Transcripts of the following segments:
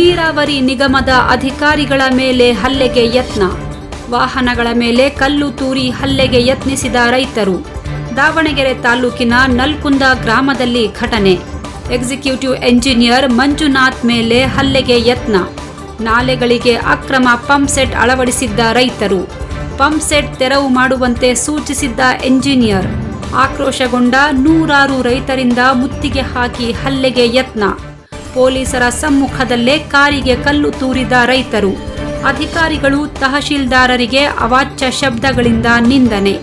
ನೀರಾವರಿ ನಿಗಮದ ಅಧಿಕಾರಿಗಳ ಮೇಲೆ ಹಲ್ಲೆಗೆ ಯತ್ನ. ವಾಹನಗಳ ಮೇಲೆ ಕಲ್ಲು ತೂರಿ ಹಲ್ಲೆಗೆ ಯತ್ನಿಸಿದ ರೈತರು. ದಾವಣಗೆರೆ ತಾಲೂಕಿನ ನಲ್ಕುಂದ ಗ್ರಾಮದಲ್ಲಿ ಘಟನೆ. ಎಕ್ಸಿಕ್ಯೂಟಿವ್ ಎಂಜಿನಿಯರ್ ಮಂಜುನಾಥ್ ಮೇಲೆ ಹಲ್ಲೆಗೆ ಯತ್ನ. ನಾಲೆಗಳಿಗೆ ಅಕ್ರಮ ಪಂಪ್ ಸೆಟ್ ಅಳವಡಿಸಿದ್ದ ರೈತರು. ಪಂಪ್ ಸೆಟ್ ತೆರವು ಮಾಡುವಂತೆ ಸೂಚಿಸಿದ್ದ ಎಂಜಿನಿಯರ್. ಆಕ್ರೋಶಗೊಂಡ ನೂರಾರು ರೈತರಿಂದ ಮುತ್ತಿಗೆ ಹಾಕಿ ಹಲ್ಲೆಗೆ ಯತ್ನ. ಪೊಲೀಸರ ಸಮ್ಮುಖದಲ್ಲೇ ಕಾರಿಗೆ ಕಲ್ಲು ತೂರಿದ ರೈತರು. ಅಧಿಕಾರಿಗಳು ತಹಶೀಲ್ದಾರರಿಗೆ ಅವಾಚ್ಯ ಶಬ್ದಗಳಿಂದ ನಿಂದನೆ.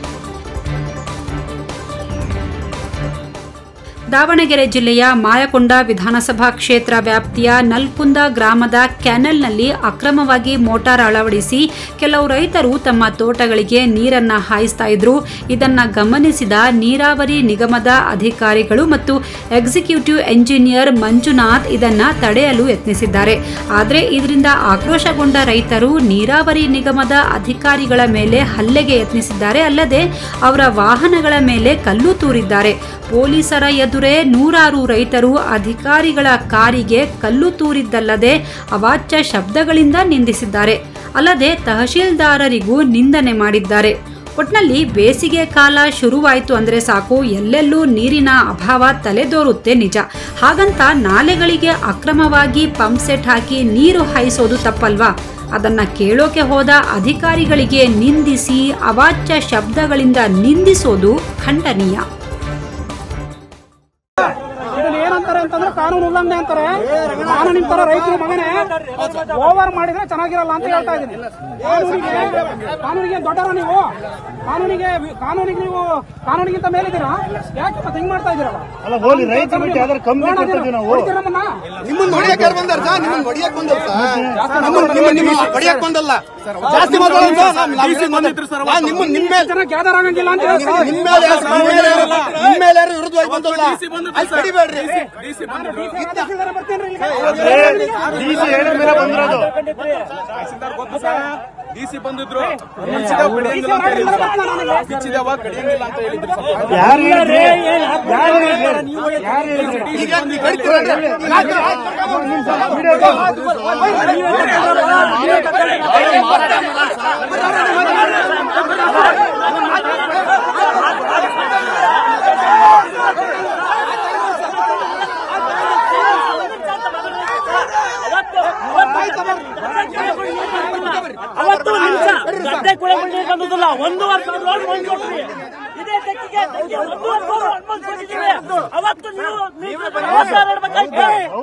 ದಾವಣಗೆರೆ ಜಿಲ್ಲೆಯ ಮಾಯಕೊಂಡ ವಿಧಾನಸಭಾ ಕ್ಷೇತ್ರ ವ್ಯಾಪ್ತಿಯ ನಲ್ಕುಂದ ಗ್ರಾಮದ ಕ್ಯಾನೆಲ್ನಲ್ಲಿ ಅಕ್ರಮವಾಗಿ ಮೋಟಾರ್ ಅಳವಡಿಸಿ ಕೆಲವು ರೈತರು ತಮ್ಮ ತೋಟಗಳಿಗೆ ನೀರನ್ನ ಹಾಯಿಸ್ತಾ ಇದ್ರು. ಇದನ್ನ ಗಮನಿಸಿದ ನೀರಾವರಿ ನಿಗಮದ ಅಧಿಕಾರಿಗಳು ಮತ್ತು ಎಕ್ಸಿಕ್ಯೂಟಿವ್ ಎಂಜಿನಿಯರ್ ಮಂಜುನಾಥ್ ಇದನ್ನ ತಡೆಯಲು ಯತ್ನಿಸಿದ್ದಾರೆ. ಆದರೆ ಇದರಿಂದ ಆಕ್ರೋಶಗೊಂಡ ರೈತರು ನೀರಾವರಿ ನಿಗಮದ ಅಧಿಕಾರಿಗಳ ಮೇಲೆ ಹಲ್ಲೆಗೆ ಯತ್ನಿಸಿದ್ದಾರೆ. ಅಲ್ಲದೆ ಅವರ ವಾಹನಗಳ ಮೇಲೆ ಕಲ್ಲು ತೂರಿದ್ದಾರೆ. ಪೊಲೀಸರ ಎದುರೇ ನೂರಾರು ರೈತರು ಅಧಿಕಾರಿಗಳ ಕಾರಿಗೆ ಕಲ್ಲು ತೂರಿದ್ದಲ್ಲದೆ ಅವಾಚ್ಯ ಶಬ್ದಗಳಿಂದ ನಿಂದಿಸಿದ್ದಾರೆ. ಅಲ್ಲದೆ ತಹಶೀಲ್ದಾರರಿಗೂ ನಿಂದನೆ ಮಾಡಿದ್ದಾರೆ. ಒಟ್ನಲ್ಲಿ ಬೇಸಿಗೆ ಕಾಲ ಶುರುವಾಯಿತು ಅಂದ್ರೆ ಸಾಕು, ಎಲ್ಲೆಲ್ಲೂ ನೀರಿನ ಅಭಾವ ತಲೆದೋರುತ್ತೆ ನಿಜ. ಹಾಗಂತ ನಾಲೆಗಳಿಗೆ ಅಕ್ರಮವಾಗಿ ಪಂಪ್ ಸೆಟ್ ಹಾಕಿ ನೀರು ಹಾಯಿಸೋದು ತಪ್ಪಲ್ವಾ? ಅದನ್ನ ಕೇಳೋಕೆ ಹೋದ ಅಧಿಕಾರಿಗಳಿಗೆ ನಿಂದಿಸಿ ಅವಾಚ್ಯ ಶಬ್ದಗಳಿಂದ ನಿಂದಿಸೋದು ಖಂಡನೀಯ. ಏನಂತಾರೆ ಅಂತಂದ್ರೆ ಕಾನೂನು ಉಲ್ಲಂಘನೆ ಅಂತಾರೆ. ನಾನು ನಿಮ್ ತರ ರೈತರು ಮಗನೇ ಓವರ್ ಮಾಡಿದ್ರೆ ಚೆನ್ನಾಗಿರಲ್ಲ ಅಂತ ಹೇಳ್ತಾ ಇದ್ದೀನಿ. ಕಾನೂನಿಗೆ ದೊಡ್ಡರ ನೀವು, ಕಾನೂನಿಗಿಂತ ಮೇಲಿದ್ದೀರಾ? ಯಾಕೆ ಮತ್ತೆ ಹಿಂಗ್ ಮಾಡ್ತಾ ಇದ್ದೀರಲ್ಲ? ನಿಮ್ಮನ್ನ ಹೊಡಿಯಕ್ಕೆ ಬಂದಾರ ಸರ್, ನಿಮ್ಮನ್ನ ಹೊಡಿಯಕ್ಕೆ ಬಂದಲ್ಲ ಸರ್, ಹೊಡಿಯಕ್ಕೆ ಬಂದಲ್ಲ. ಜಾಸ್ತಿ ನಿಮ್ಮ ಜನ ಗ್ಯಾದರ್ ಆಗಂಗಿಲ್ಲ ಅಂತ ನಿಮ್ಮ ಮೇಲೆ ಯಾರು ವಿರುದ್ಧವಾಗಿ ಬಂದಲ್ಲ, ಅಲ್ಲಿ ಕಡಿಬೇಡ್ರಿ. ಡಿಸಿ ಬಂದಿದ್ರು ಕಡಿಯಂಗಿಲ್ಲ ಅಂತ ಹೇಳಿದ್ರು. ಅವತ್ತು ನಿಮಿಷ ಗದ್ದೆ ಕೂಡ ಬಂದಿಲ್ಲ. 1 ವರ್ಷ ರೋಡ್ ಮಾಡ್ಕೊಟ್ರಿ. ಇದೇ ತೆಕ್ಕಿಗೆ 1 ವರ್ಷ ಅನ್ಮೋದಿಸಿದ್ದೀವಿ. ಅವತ್ತು ನೀವು ಅವತಾರಬೇಕಾಯ್ತು.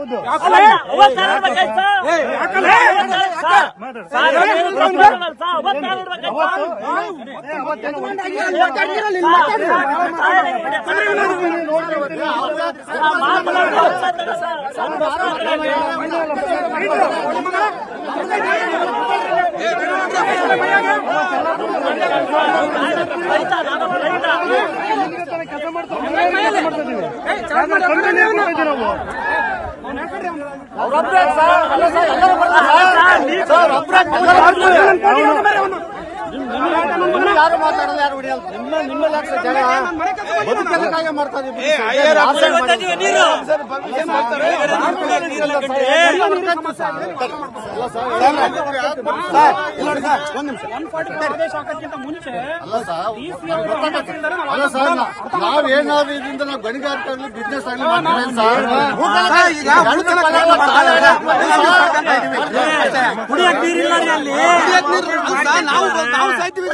ಯಾರು ಮಾತಾಡೋದು, ಯಾರು ಹೊಡಿಯಲ್ಲ. ನಿಮ್ಮ ಲಕ್ಷ ಜನ ಬದುಕಬೇಕಾಗಿ ಮಾಡ್ತಾ ಇದೀವಿ. ನಾವೇನಾದ್ರೂ ಇದರಿಂದ ನಾವು ಗಣಿಗಾರಿಕೆ ಆಗಲಿ ಬಿಸ್ನೆಸ್ ಆಗಲಿ ಮಾಡ್ತೀವಿ ಸರ್. ನಾವು ಸಾಯ್ತೀವಿ.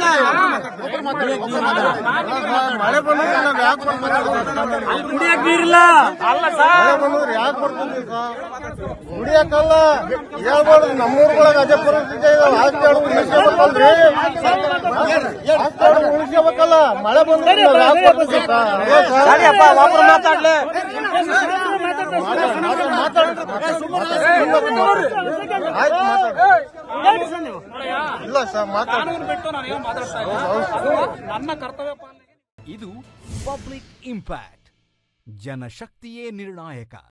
ಮಳೆ ಬಂದ್ರೆ ನಾವ್ ಯಾಕೆ ಕುಡಿಯಕ್ ನೀರಿಲ್ಲ ಅಲ್ಲ ಸರ್. ಬಂದ್ರೆ ಯಾಕೆ ಬರ್ತದೆ ಕುಡಿಯಕ್ಕಲ್ಲ ಹೇಳ್ಬಾರ್ದು. ನಮ್ಮೂರ್ಗಳಾಗ ಅದೇ ಪರಿಸ್ಥಿತಿ ಉಳಿಸ್ಕೋಬೇಕಲ್ರಿ, ಉಳಿಸ್ಕೋಬೇಕಲ್ಲ. ಮಳೆ ಬಂದ್ರೆ ಯಾಕೆ ಬರ್ತದೆ ಮಾತಾಡ್ಲಿ ಇಲ್ಲ ಸರ್ ನನ್ನ ಕರ್ತವ್ಯ. ಇದು ಪಬ್ಲಿಕ್ ಇಂಪ್ಯಾಕ್ಟ್. ಜನಶಕ್ತಿಯೇ ನಿರ್ಣಾಯಕ.